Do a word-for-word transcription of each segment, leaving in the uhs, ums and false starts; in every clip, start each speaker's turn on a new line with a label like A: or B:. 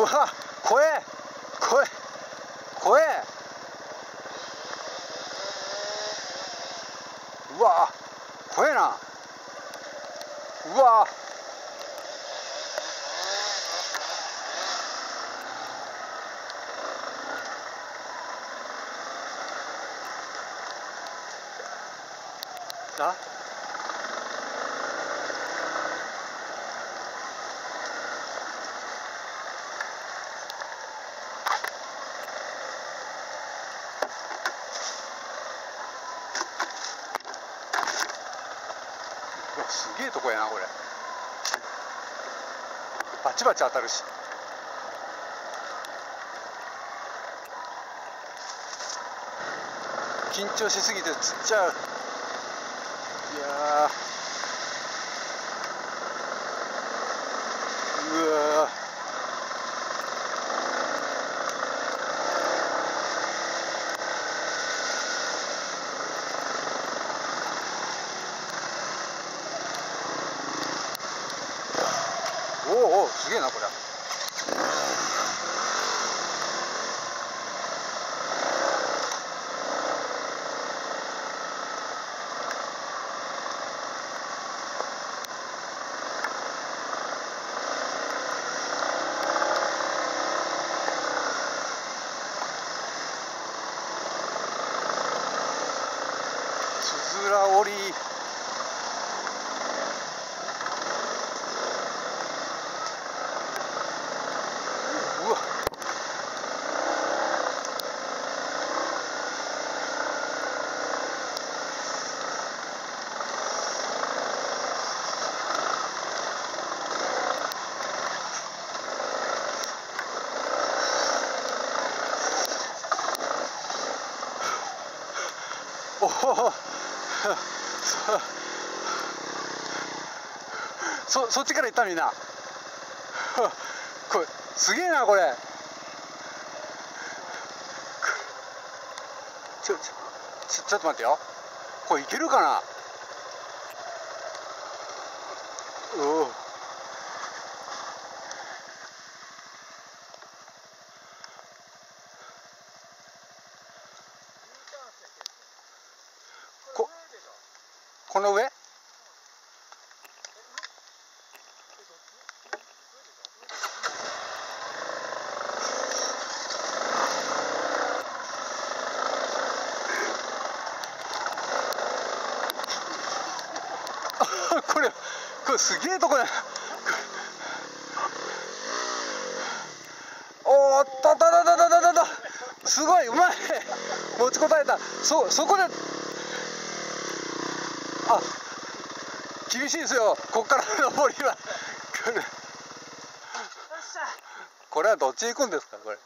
A: わ怖え怖え怖え。うわ怖えな。うわあすげえとこやなこれ。バチバチ当たるし。緊張しすぎて釣っちゃう。いやーうわーおおおすげえなこれ。つづら折り。うわおおそそっちから行ったみんな。これすげえなこれ。ちょちょちょちょっと待ってよ。これいけるかな。おおここの上これこれすげえとこや。おーっとととととととすごいうまい持ちこたえた。そそこであ厳しいですよこっから登りは。これはどっち行くんですかこれ。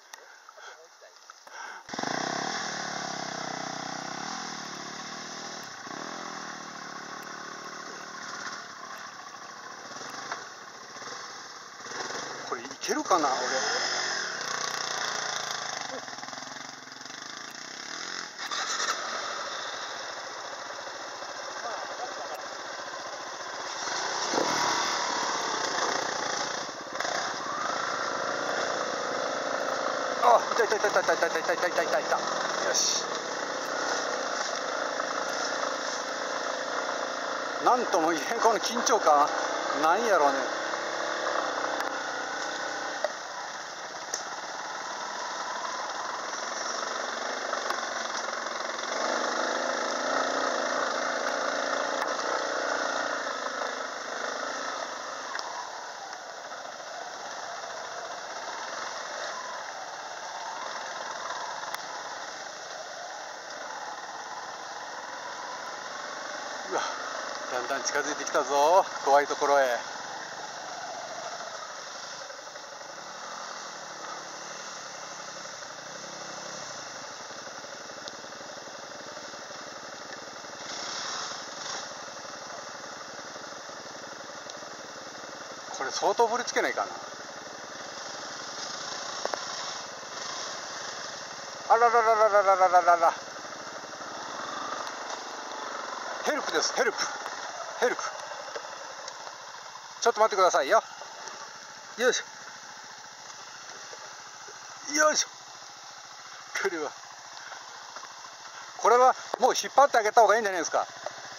A: これいけるかな俺。あ、いたいたいたいたいたいたいたいたいたいたいたいた。よし。なんとも言えんこの緊張感なんやろうね。うわ、だんだん近づいてきたぞ怖いところへ。これ相当ぶりつけないかな。あらららららららららら。ヘルプですヘルプヘルプ。ちょっと待ってくださいよ。よいしょ。 よいしょ。これはこれはもう引っ張ってあげた方がいいんじゃないですか。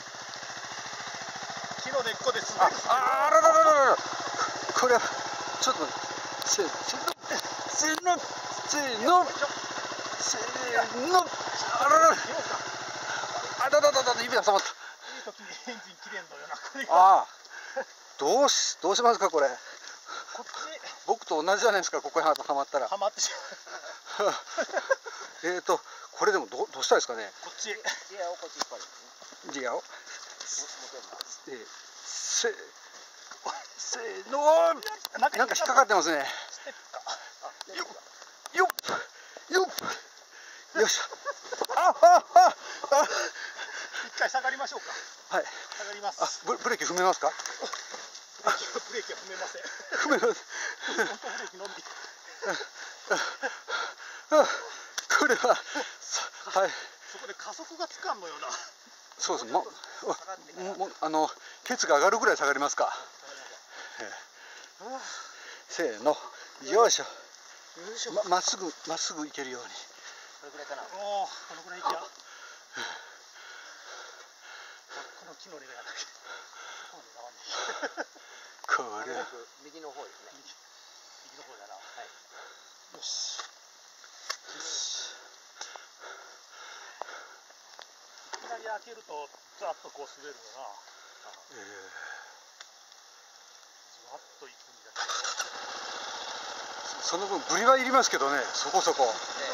B: 木の根っこです。
A: あああららららら。これはちょっと待って。せせのせのせのあららら。あだだだだ指が挟まった。
B: いい時にエンジン切れんのよなこれが。
A: ああどうしどうしますかこれ。
B: こっち
A: 僕と同じじゃないですか、ここにはまったら。
B: はまってしまう。
A: えっとこれでもどどうしたらいいですかね。
B: こっち。リアをこっち引っ張る。
A: リアを。えー、せせーのなんか引っかかってますね。
B: ステップか。
A: よっよっよっよっしゃ。ああああ。
B: 一回下がりましょうか。
A: はい。
B: 下がります。
A: あブブレーキ踏めますか。
B: ブレーキは踏めません。
A: 踏めます。
B: 本当ブレーキのみ。
A: これははい。
B: そこで加速がつかんのよな。
A: そうです。ももあのケツが上がるぐらい下がりますか。せーのよいしょ。ままっすぐまっすぐ行けるように。
B: これぐらいかな。おおこのぐらい行きゃ。この木の根がだけ。
A: これ
B: 右の方ですね。右の方だな。はい。よし。よし。いきなり開けるとザッとこう滑るよな。ええ。じわっといくんだけど。
A: その分ブリはいりますけどね、そこそこ。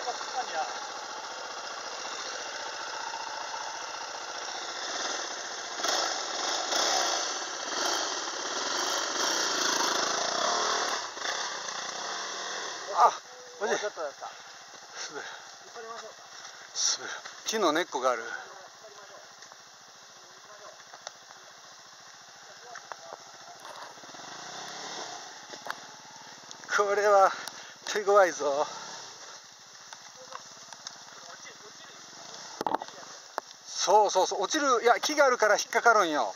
A: あ、マジ。木の根っこがある。これは手強いぞ。そうそうそう、落ちる。いや木があるから引っかかるんよ。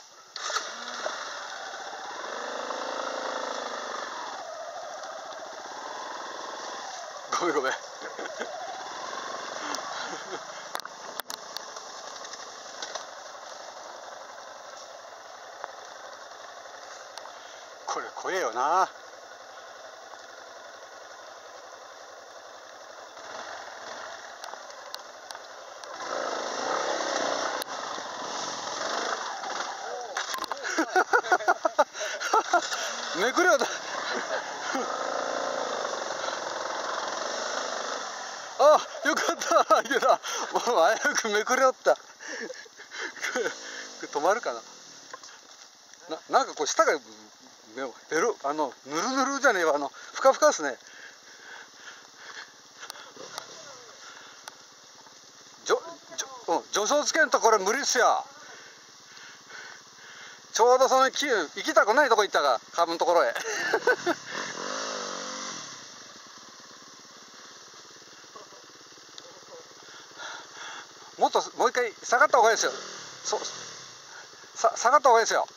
A: ごめんごめん。これ怖えよな。めくれよだ。あ、よかった。いけた。もう早くめくれよった。止まるかな。な、なんかこう下がベロあのぬるぬるじゃねえわ、あのふかふかですね。じょじょ、うん、助走つけんとこれ無理っすよ。ちょうどその木行きたくないとこ行ったが株のところへ。もっともう一回下がった方がいいですよ。そさ下がった方がいいですよ。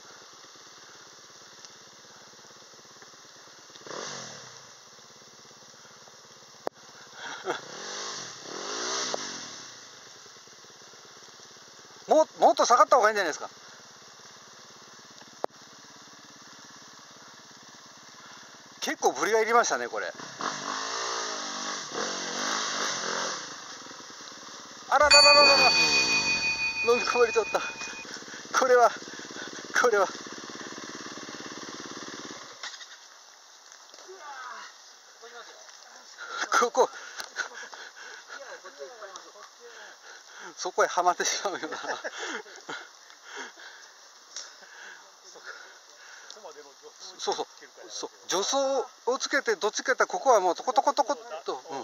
A: ももっと下がった方がいいんじゃないですか。結構ブリがいりましたねこれ。あらららららら、飲み込まれちゃった。これはこれはここそこへはまってしまうよな。そうそうそう、助走をつけてどっちかってここはもうトコトコトコっと。うん。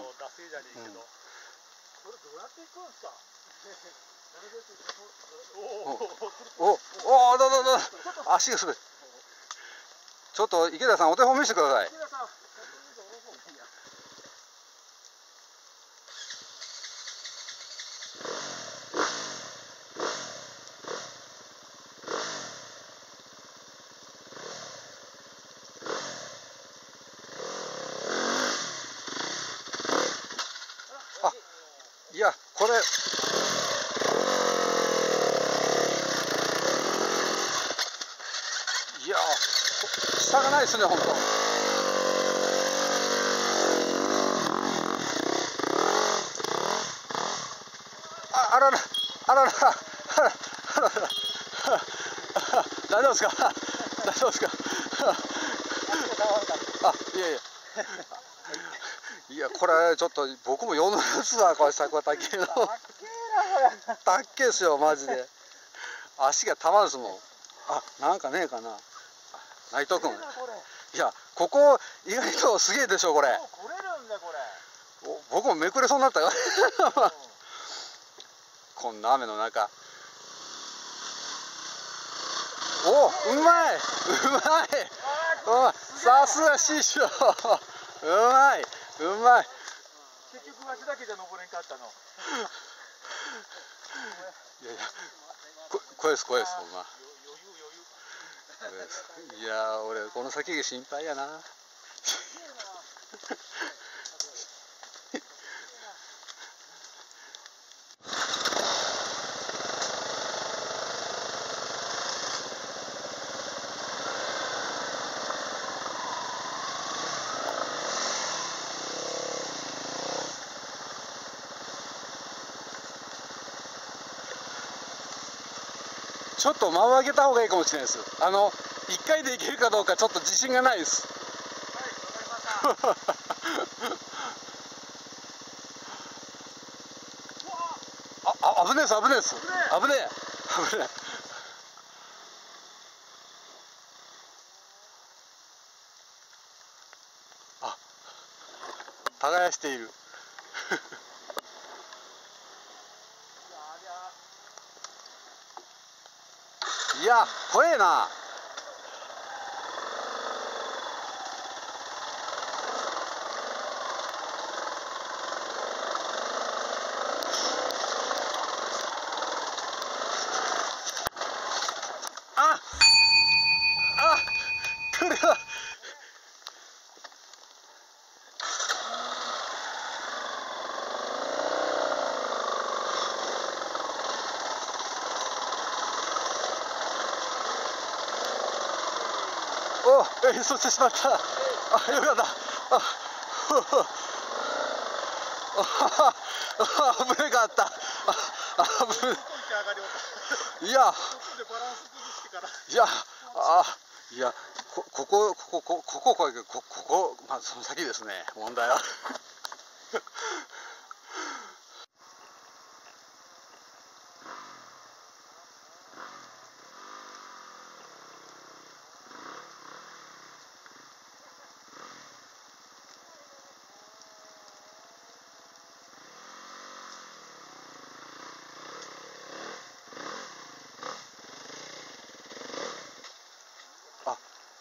A: おおおだだだ足が滑る。ちょっと池田さんお手本見せてください。 これいや下がないですね本当。あ、あららあららあらあらら大丈夫ですか大丈夫ですかあ、いやいやいやこれちょっと僕も読んだやつだこれさこれ高えの高えですよマジで足がたまるですもん。あ、なんかねえかな内藤君。いやここ意外とすげえでしょこれ。僕もめくれそうになったからこんな雨の中。お、うまいうまいお、さすが師匠うまいうまい。
B: 結局わしだけじゃ登れんかったの。
A: いやいやこ怖いです怖いですほんま。いや俺この先が心配やなちょっと間を上げた方がいいかもしれないです。あのいっかいでいけるかどうかちょっと自信がないです。はい、わかりました。あ、あ、危ねえです、危ねえです。危ねえ。危ねえ。あ、耕している。いや、怖えな。あ、あ、これは。お、え、そしてしまった。あ、よかった。あ、あ、危ねかった。あ、危ね。いや。いや、あ、いや、こ、ここ、ここ、ここ、ここ、ここ、まあ、その先ですね。問題は。あ。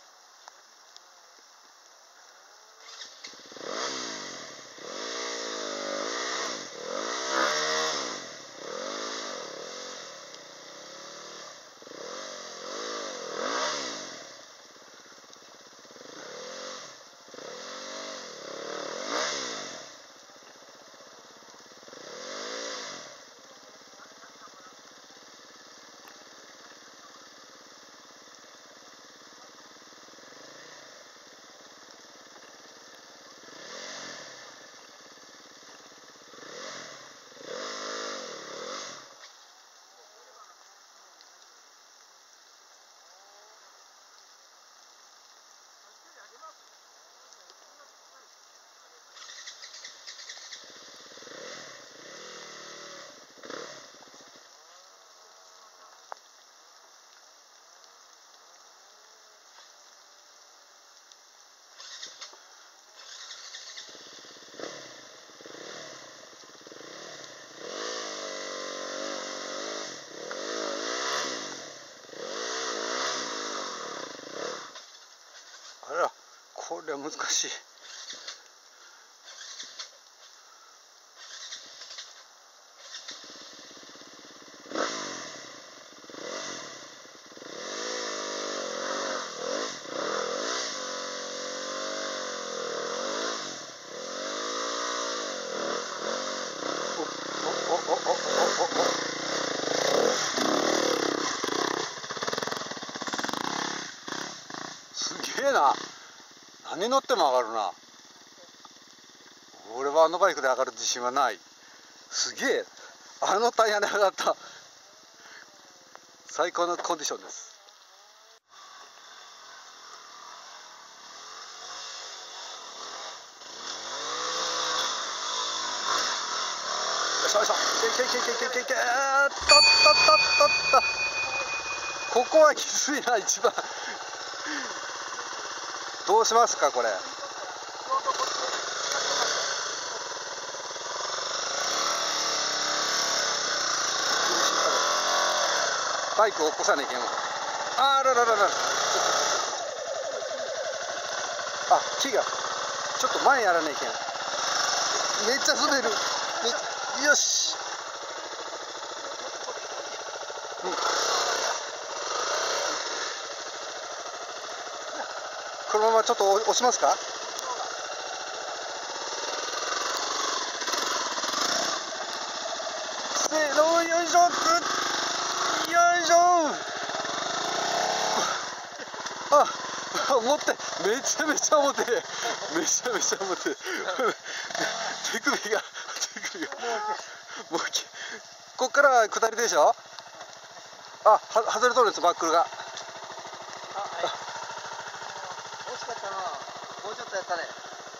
A: あら、これは難しい。おおおおげえな。何乗っても上がるな。俺はあのバイクで上がる自信はない。すげえ。あのタイヤで上がった。最高のコンディションです。よいしょよいしょ。いけいけいけいけいけいけ。とっとっとっとっと。ここはきついな、一番。どうしますかこれ。バイクを起こさなきゃいけんわ。あらららら。あ、木がちょっと前やらなきゃいけん。めっちゃ滑る。めっちゃよし。うん。このままちょっと押しますか。せーの、よいしょ。よいしょ。あ、持って、めちゃめちゃ重てえ。めちゃめちゃ重てえ。手首が、手首が。もう、こっからは下りでしょ。あ、は、外れとるんです、バックルが。
B: 惜しかったな。もうちょっとやったね。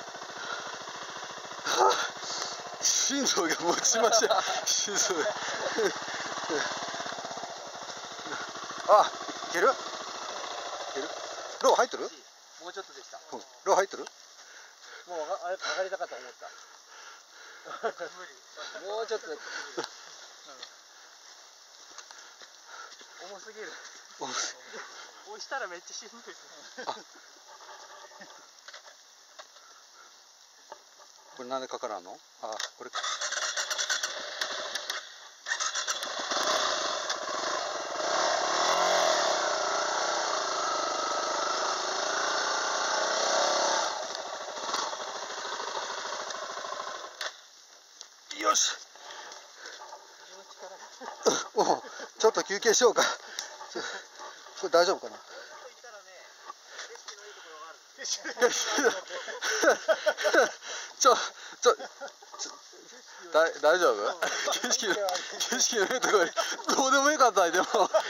A: 心臓が持ちました。心臓が。あ、いける？いける？ロー入ってる？
B: もうちょっとでした。
A: うん、ロー入ってる？
B: もうあれ上がりたかったと思った。もうちょっと。重すぎる。押したらめっちゃしんどいですね。
A: これなんでかからんの？あ、これか。よし。お、ちょっと休憩しようか。これ大丈夫かな。ちょ、ちょ、だ大丈夫？景色、景色のいいところにどうでもよかった。でも、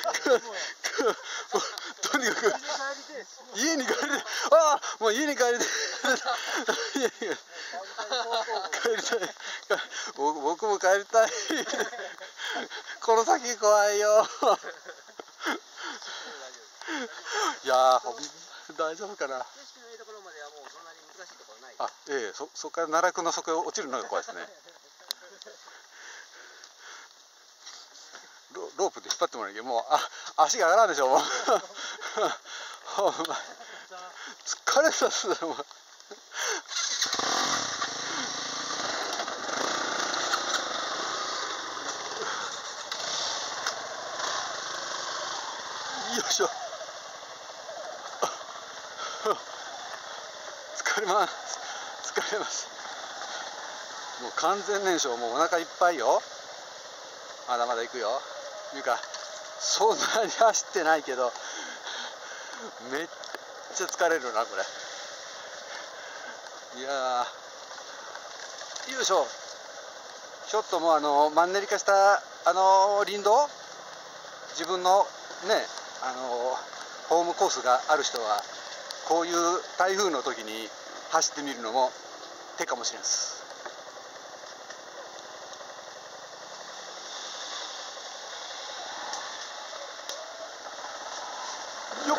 A: とにかく家に帰りたい。ああ、もう家に帰りたい。帰りたい。僕も帰りたい。この先怖いよ。いやー、大丈夫かな。
B: 景色のいいところまではもうそんなに難しいところない。
A: あ、ええ、そ、そこから奈落の底へ落ちるのが怖いですね。ロ、ロープで引っ張ってもらうけど、もう、あ、足が上がらんでしょ、もう。ほんま。疲れたっす、もう。よいしょ。疲れます。疲れます。もう完全燃焼、もうお腹いっぱいよ。まだまだ行くよ。いうか、そんなに走ってないけど、めっちゃ疲れるな、これ。いやー、よいしょ。ちょっともうあの、マンネリ化した、あの、林道、自分のね、あの、ホームコースがある人は、こういう台風の時に走ってみるのも手かもしれんす。よっ。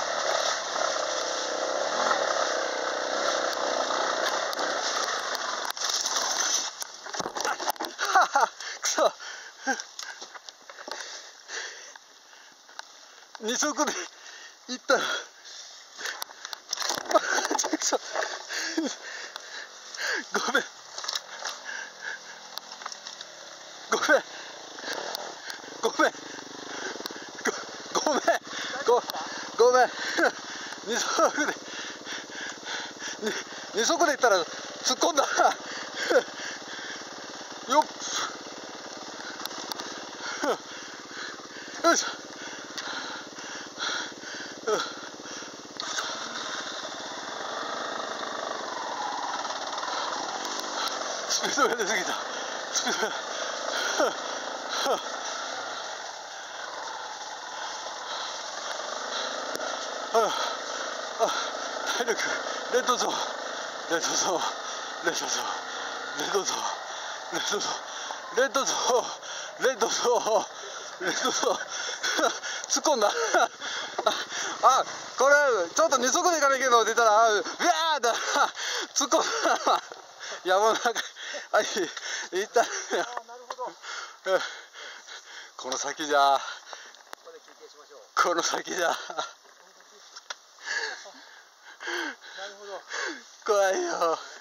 A: はは、くそ。二足で行ったら。ごめんごめんごめんごごめんごごめん二足で二足で行ったら突っ込んだよっよいしょピードが出すぎた。スピードがああ体力レッドゾーンレッドゾーンレッドゾーンレッドゾーンレッドゾーンレッドゾーンレッドゾーンレッドゾーン突っ込んだあ、これちょっと二足でいかなきゃいけないの出たらビャーって突っ込んだ山の中はい行ったこの先じゃこの先じゃ怖いよ。